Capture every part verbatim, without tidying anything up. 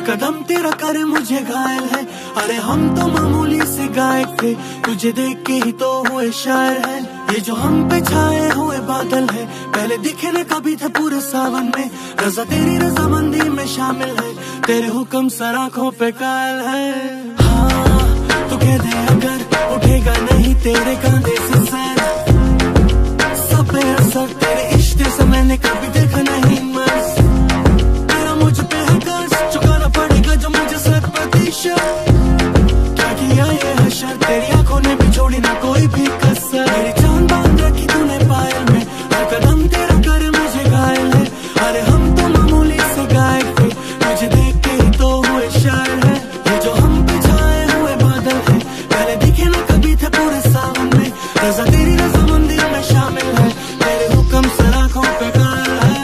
कदम तेरा करे मुझे घायल है। अरे हम तो मामूली से गायक थे, तुझे देख के ही तो हुए शायर है। ये जो हम पे छाए हुए बादल है, पहले दिखे न कभी थे पूरे सावन में। रजा तेरी रजामंदी में शामिल है, तेरे हुक्म सर आँखों पे कायल है। हाँ तू कह दे अगर उठेगा नहीं तेरे कंधे से सर, सब पे असर तेरे इश्क से मैंने कभी देखा नहीं मर्ज। तेरा मुझ पे है कर्ज, चुकाना पड़ेगा जो मुझे सर प्रतिशत। क्या किया ये हशर, तेरी आंखों ने भी छोड़ी ना कोई भी कसर। मेरी जान बांध रखी तूने पायल में, हर कदम तेरा करे मुझे घायल है। अरे हम तो मामूली से गायक थे, तुझे देख के ही तो हुए शायर है। ये जो हम पे छाए हुए बादल है, पहले दिखे ना कभी थे पूरे सावन में। रजा तेरी रजामंदी में शामिल है, तेरे हुक्म सर आँखों पे कायल है।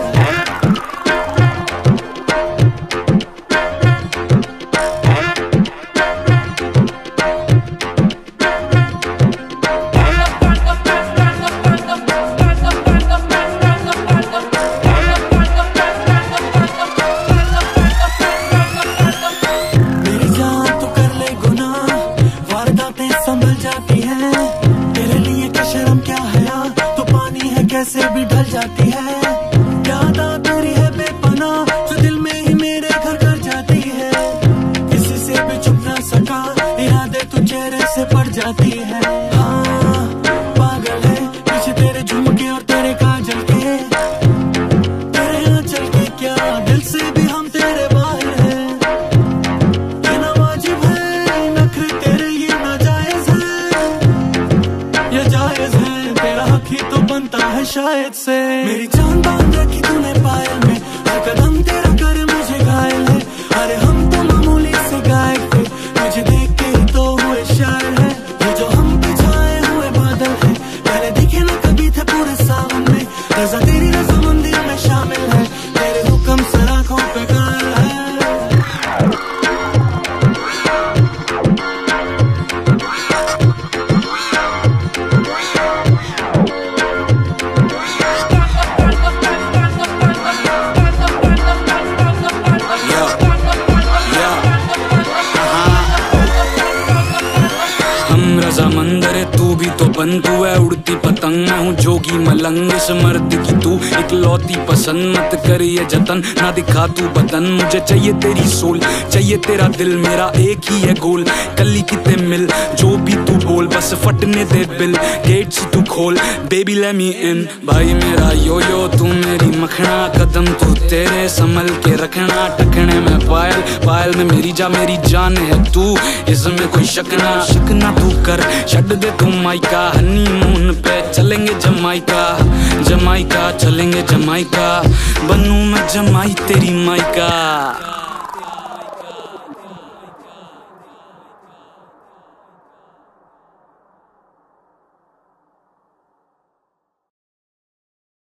मेरी जान तू कर ले गुनाह, वारदातें संभल जाती हैं। तेरे लिए क्या शर्म क्या हया, तो पानी है कैसे भी ढल जाती है। याद आ तेरी है बेपनाह, जो दिल में ही मेरे घर घर जाती है। किसी से भी छुप ना सका, इरादे तू चेहरे से पड़ जाती है। हाँ पागल है पीछे तेरे झुमके और तेरे काजल के, तेरे आंचल के क्या दिल से भी हम तेरे बाहर है। ये ना वाजिब है नखरे तेरे, ये ना जायज है, ये जायज है तेरा हक ही तो बनता है शायद से। मेरी जान बांध रखी तूने पायल में, हर कदम तेरा करे मुझे घायल है। अरे हम तो मामूली से गायक थे, तुझे देख के ही तो हुए शायर है। ये जो हम पे छाए हुए बादल है, पहले दिखे ना कभी थे पूरे सावन में। रजा तेरी रजामंदी में शामिल है, तेरे हुक्म सर आँखों पे कायल है। हम रजामंदर तू भी तो बन, तू है उड़ती पतंग, मैं हूँ जोगी मलंग। इस मर्द की तू इकलौती पसंद, मत कर ये जतन ना दिखा तू बदन। मुझे चाहिए तेरी सोल, चाहिए तेरा दिल, मेरा एक ही है गोल। कली किते मिल जो भी तू बोल, बस फटने दे बिल, गेट्स तू खोल बेबी लेट मी इन। भाई मेरा यो यो तू मेरी मखना, कदम तू तेरे संभल के रखना। टखने में पायल, पायल में मेरी जा, मेरी जान है तू, इसमें कोई शक ना। शक ना तू कर, छड़ दे तू माइका, हनीमून पे चलेंगे जमाइका। जमाइका चलेंगे जमाइका, बनूं मैं जमाई तेरी माइका।